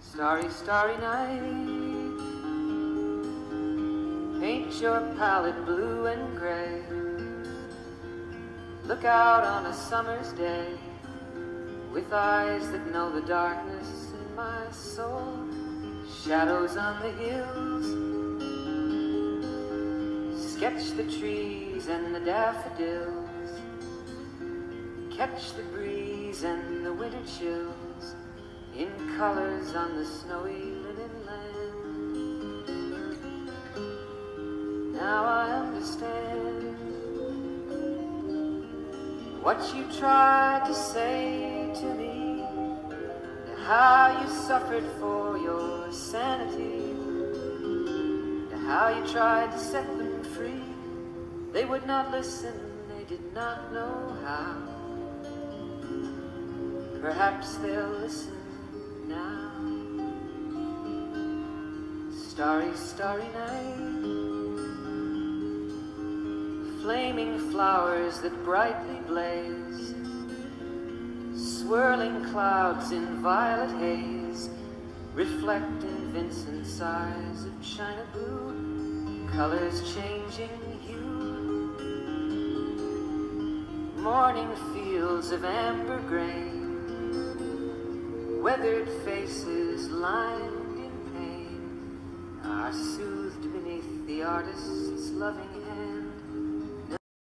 Starry, starry night, paint your palette blue and gray. Look out on a summer's day with eyes that know the darkness in my soul. Shadows on the hills, sketch the trees and the daffodils, catch the breeze and the winter chills in colors on the snowy linen land. Now I understand what you tried to say to me, how you suffered for your sanity, how you tried to set them free. They would not listen, they did not know how. Perhaps they'll listen now. Starry, starry night, flaming flowers that brightly blaze, swirling clouds in violet haze, reflect in Vincent's eyes of china blue, colors changing hue, morning fields of amber grain, weathered faces lined in pain are soothed beneath the artist's loving hand.